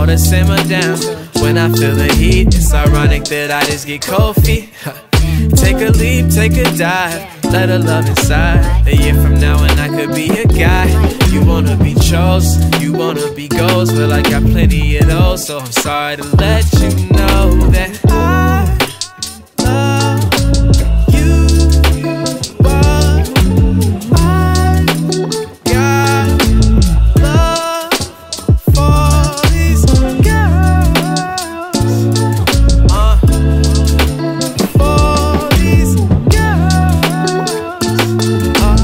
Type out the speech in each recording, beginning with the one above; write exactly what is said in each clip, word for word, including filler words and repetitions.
all to simmer down. When I feel the heat, it's ironic that I just get cold feet. Take a leap, take a dive, let her love inside. A year from now and I could be a guy. You wanna be chose, you wanna be goals. Well, I got plenty of those, so I'm sorry to let you know that I love you, but I got love for these girls, uh, for these girls, uh.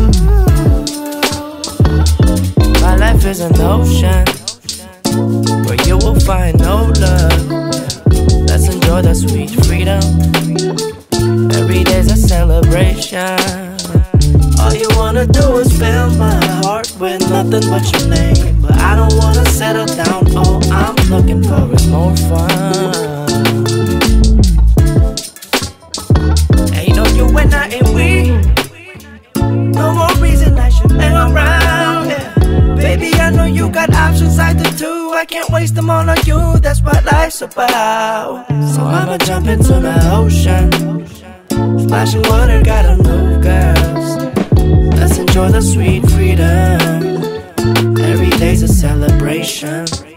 My life is an ocean where you will find no love. Let's enjoy the sweet freedom. Every day's a celebration. All you wanna do is fill my heart with nothing but your name. But I don't wanna settle down, all I'm looking for is more fun. Ain't no you and I and we. No more reason I should hang around, yeah. Baby, I know you got options, I do too. I can't waste them all on you, that's what life's about. So I'ma jump into the ocean, splashing water, gotta move, girls. Let's enjoy the sweet freedom. Every day's a celebration.